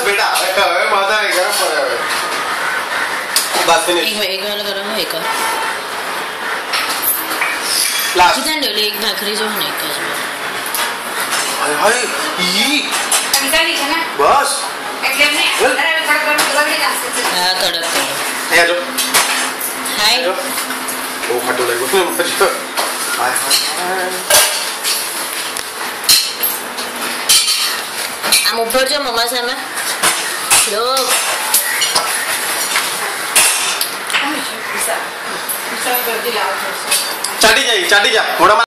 बेटा હવે માથા એ ગરમ પડે હવે બસ ફિનિશ એક વાળો ગરમ હોય એક લાસ્ટ કિતન ડોલી એક ભાખરી જો ને એક જ હાય હાય ઈ નિકાલી છે ને બસ એટલે ને અરે થોડા ગરમ ગરમ લાગશે હા કડક હે જો હાય બહુ ખાટું લાગ્યું ને મજો હાય હાય આમ ઉપર જો મમ્મા સામે લો ચાટી ચાટી જા મોઢામાં